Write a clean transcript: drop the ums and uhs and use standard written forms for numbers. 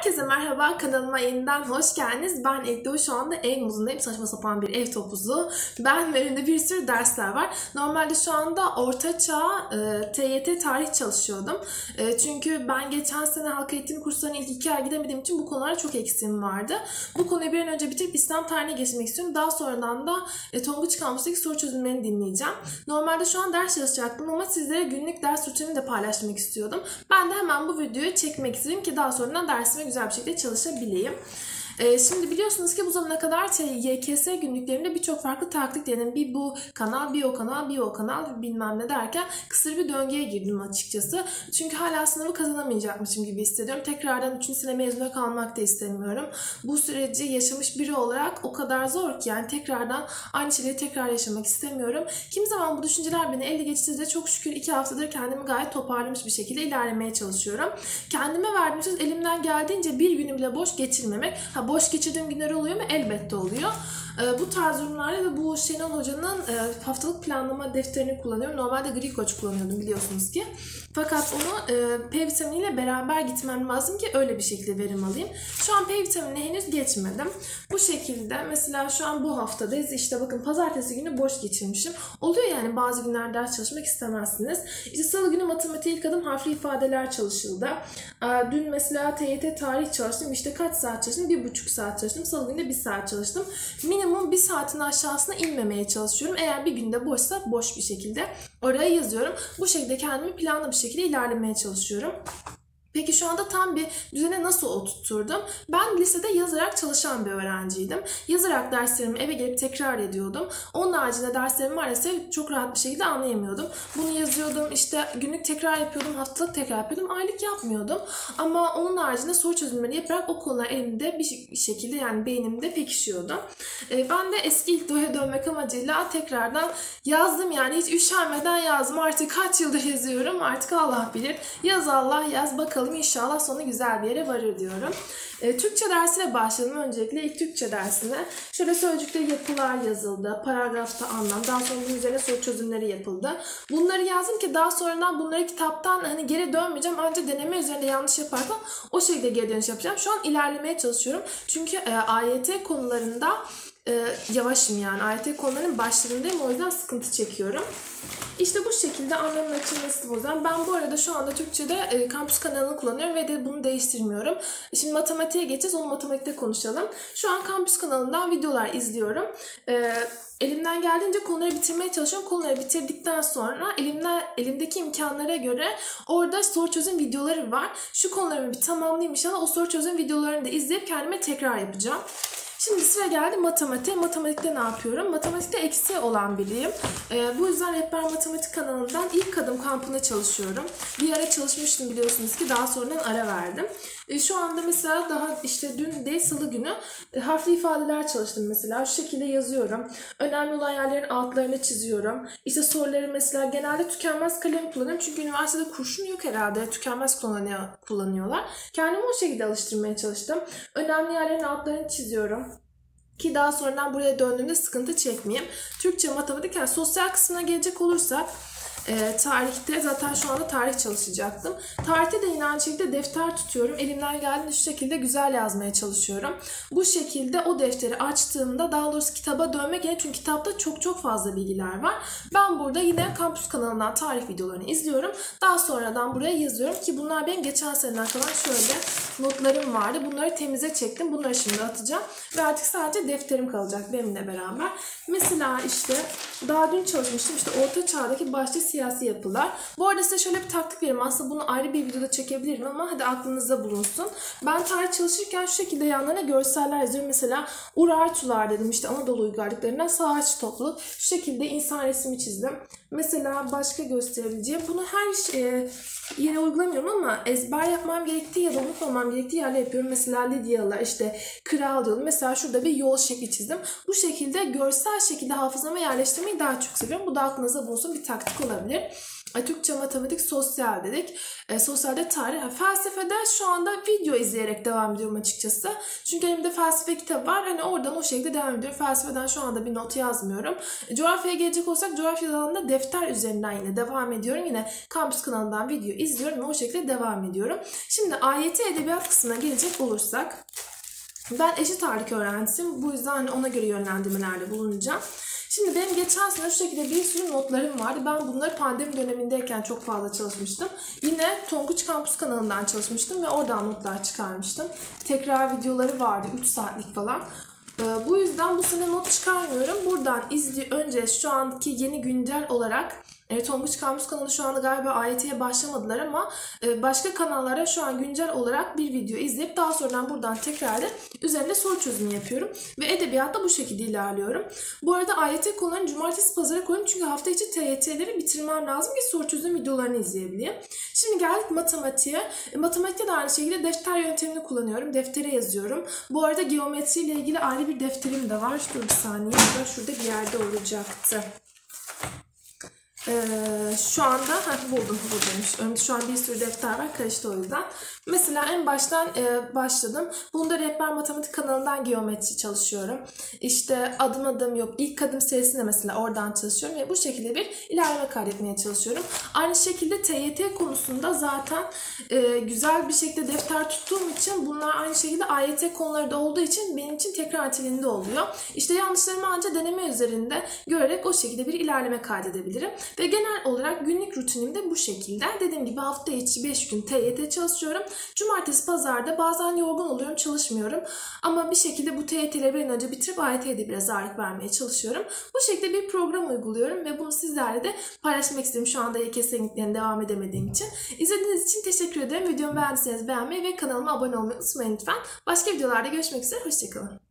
Herkese merhaba, kanalıma yeniden hoş geldiniz. Ben Ekdo, şu anda ev muzundayım. Saçma sapan bir ev topuzu. Ben ve önümde bir sürü dersler var. Normalde şu anda ortaçağ TYT tarih çalışıyordum. Çünkü ben geçen sene halk eğitim kurslarına ilk 2 ay gidemediğim için bu konulara çok eksiğim vardı. Bu konuyu bir an önce bitirip İslam tarihine geçmek istiyorum. Daha sonradan da Tonguç Kampüs'teki soru çözümlerini dinleyeceğim. Normalde şu an ders çalışacaktım ama sizlere günlük ders rutinimi de paylaşmak istiyordum. Ben de hemen bu videoyu çekmek istedim ki daha sonradan dersime güzel bir şekilde çalışabileyim. Şimdi biliyorsunuz ki bu zamana kadar YKS günlüklerimde birçok farklı taktik denedim. Bir bu kanal, bir o kanal, bir o kanal bilmem ne derken kısır bir döngüye girdim açıkçası. Çünkü hala sınavı kazanamayacakmışım gibi hissediyorum. Tekrardan 3. sene mezuna kalmak da istemiyorum. Bu süreci yaşamış biri olarak o kadar zor ki yani tekrardan aynı şeyleri tekrar yaşamak istemiyorum. Kimi zaman bu düşünceler beni ele geçirse de çok şükür 2 haftadır kendimi gayet toparlamış bir şekilde ilerlemeye çalışıyorum. Kendime verdiğim söz elimden geldiğince bir günü bile boş geçirmemek. Boş geçirdiğim günler oluyor mu? Elbette oluyor. Bu tarz durumlarda da bu Şenol Hoca'nın haftalık planlama defterini kullanıyorum. Normalde Gri Koç kullanıyordum biliyorsunuz ki. Fakat onu P vitaminiyle beraber gitmem lazım ki öyle bir şekilde verim alayım. Şu an P vitaminine henüz geçmedim. Bu şekilde mesela şu an bu haftadayız. İşte bakın pazartesi günü boş geçirmişim. Oluyor yani bazı günler ders çalışmak istemezsiniz. İşte salı günü matematik ilk adım harfli ifadeler çalışıldı. Dün mesela TYT tarih çalıştım. İşte kaç saat çalıştım? 1,5 saat çalıştım. Salı günü de 1 saat çalıştım. Minimum 1 saatin aşağısına inmemeye çalışıyorum. Eğer bir günde boşsa boş bir şekilde oraya yazıyorum. Bu şekilde kendimi planlı bir şekilde ilerlemeye çalışıyorum. Peki şu anda tam bir düzene nasıl oturtturdum? Ben lisede yazarak çalışan bir öğrenciydim. Yazarak derslerimi eve gelip tekrar ediyordum. Onun haricinde derslerimi maalesef çok rahat bir şekilde anlayamıyordum. Bunu yazıyordum, işte günlük tekrar yapıyordum, haftalık tekrar yapıyordum, aylık yapmıyordum. Ama onun haricinde soru çözümleri yaparak o konular elimde bir şekilde yani beynimde pekişiyordu. Ben de eski İlkdoğa'ya dönmek amacıyla tekrardan yazdım yani hiç üşenmeden yazdım. Artık kaç yıldır yazıyorum artık Allah bilir. Yaz Allah yaz bakalım. İnşallah sonu güzel bir yere varır diyorum. Türkçe dersine başladım. Öncelikle ilk Türkçe dersine şöyle sözcükte yapılar yazıldı. Paragrafta anlam. Daha sonra bunun üzerine soru çözümleri yapıldı. Bunları yazdım ki daha sonradan bunları kitaptan hani geri dönmeyeceğim. Ancak deneme üzerinde yanlış yaparsam o şekilde geri dönüş yapacağım. Şu an ilerlemeye çalışıyorum. Çünkü AYT konularında yavaşım yani. AYT konularının başlarındayım. O yüzden sıkıntı çekiyorum. İşte bu şekilde anlamın açılması o zaman. Ben bu arada şu anda Türkçe'de kampüs kanalını kullanıyorum ve de bunu değiştirmiyorum. Şimdi matematiğe geçeceğiz. Onu matematikte konuşalım. Şu an kampüs kanalından videolar izliyorum. Elimden geldiğince konuları bitirmeye çalışıyorum. Konuları bitirdikten sonra elimdeki imkanlara göre orada soru çözüm videoları var. Şu konularımı bir tamamlayayım inşallah. O soru çözüm videolarını da izleyip kendime tekrar yapacağım. Şimdi sıra geldi matematiğe. Matematikte ne yapıyorum? Matematikte eksi olan biriyim. Bu yüzden Rehber Matematik kanalından ilk adım kampına çalışıyorum. Bir ara çalışmıştım biliyorsunuz ki daha sonradan ara verdim. Şu anda mesela daha işte dün değil salı günü harfli ifadeler çalıştım mesela. Şu şekilde yazıyorum. Önemli olan yerlerin altlarını çiziyorum. İşte soruları mesela genelde tükenmez kalem kullanıyorum. Çünkü üniversitede kurşun yok herhalde. Tükenmez kullanıyorlar. Kendimi o şekilde alıştırmaya çalıştım. Önemli yerlerin altlarını çiziyorum. Ki daha sonradan buraya döndüğümde sıkıntı çekmeyeyim. Türkçe, matematik, yani sosyal kısmına gelecek olursak tarihte zaten şu anda tarih çalışacaktım. Tarihte de yine aynı şekilde defter tutuyorum. Elimden geldiğinde şu şekilde güzel yazmaya çalışıyorum. Bu şekilde o defteri açtığımda daha doğrusu kitaba dönmek gerekiyor. Çünkü kitapta çok fazla bilgiler var. Ben burada yine kampüs kanalından tarih videolarını izliyorum. Daha sonradan buraya yazıyorum ki bunlar benim geçen seneden kalan şöyle notlarım vardı. Bunları temize çektim. Bunları şimdi atacağım. Ve artık sadece defterim kalacak benimle beraber. Mesela işte daha dün çalışmıştım. İşte Orta Çağ'daki başta siyasi yapılar. Bu arada size şöyle bir taktik vereyim. Aslında bunu ayrı bir videoda çekebilirim ama hadi aklınızda bulunsun. Ben tarih çalışırken şu şekilde yanlarına görseller yazıyorum. Mesela Urartular dedim işte Anadolu uygarlıklarından Sağaç topluluk. Şu şekilde insan resmi çizdim. Mesela başka gösterebileceğim. Bunu her yere uygulamıyorum ama ezber yapmam gerektiği ya da unutmamam gerektiği yerle yapıyorum. Mesela Lidyalılar işte kral diyorum. Mesela şurada bir yol şekli çizdim. Bu şekilde görsel şekilde hafızama yerleştirmeyi daha çok seviyorum. Bu da aklınıza bulunsun bir taktik olabilir. Türkçe, matematik, sosyal dedik. Sosyalde tarih, felsefede şu anda video izleyerek devam ediyorum açıkçası. Çünkü elimde felsefe kitabı var. Hani oradan o şekilde devam ediyorum. Felsefeden şu anda bir not yazmıyorum. Coğrafyaya gelecek olsak coğrafyadan da defter üzerinden yine devam ediyorum. Yine Kampüs kanalından video izliyorum ve o şekilde devam ediyorum. Şimdi AYT edebiyat kısmına gelecek olursak, ben eşit ağırlık öğrencisiyim. Bu yüzden hani ona göre yönlendirmelerde bulunacağım. Şimdi benim geçen sene şu şekilde bir sürü notlarım vardı. Ben bunları pandemi dönemindeyken çok fazla çalışmıştım. Yine Tonguç Kampüs kanalından çalışmıştım ve oradan notlar çıkarmıştım. Tekrar videoları vardı 3 saatlik falan. Bu yüzden bu sene not çıkarmıyorum. Buradan önce şu anki yeni güncel olarak Tonguç Kampüs kanalı şu anda galiba AYT'ye başlamadılar ama başka kanallara şu an güncel olarak bir video izleyip daha sonradan buradan tekrar üzerinde soru çözümü yapıyorum. Ve edebiyatta bu şekilde ilerliyorum. Bu arada AYT konularını cumartesi pazara koyuyorum çünkü hafta içi TYT'leri bitirmem lazım ki soru çözüm videolarını izleyebileyim. Şimdi geldik matematiğe. Matematikte de aynı şekilde defter yöntemini kullanıyorum. Deftere yazıyorum. Bu arada geometriyle ilgili ayrı bir defterim de var. Dur bir saniye. Şurada bir yerde olacaktı. Şu anda buldum buradaymış. Önümde şu an bir sürü defter var, karıştı o yüzden. Mesela en baştan başladım. Bunda Rehber Matematik kanalından geometri çalışıyorum. İşte adım adım yok. İlk adım serisinde mesela oradan çalışıyorum ve bu şekilde bir ilerleme kaydetmeye çalışıyorum. Aynı şekilde TYT konusunda zaten güzel bir şekilde defter tuttuğum için bunlar aynı şekilde AYT konuları da olduğu için benim için tekrar niteliğinde oluyor. İşte yanlışlarımı ancak deneme üzerinde görerek o şekilde bir ilerleme kaydedebilirim. Ve genel olarak günlük rutinim de bu şekilde. Dediğim gibi hafta içi 5 gün TYT çalışıyorum. Cumartesi, pazarda bazen yorgun oluyorum, çalışmıyorum. Ama bir şekilde bu TYT'leri bir an önce bitirip AYT'ye de biraz ağırlık vermeye çalışıyorum. Bu şekilde bir program uyguluyorum ve bunu sizlerle de paylaşmak istedim. Şu anda YKS linklerine devam edemediğim için. İzlediğiniz için teşekkür ederim. Videomu beğendiyseniz beğenmeyi ve kanalıma abone olmayı unutmayın lütfen. Başka videolarda görüşmek üzere. Hoşçakalın.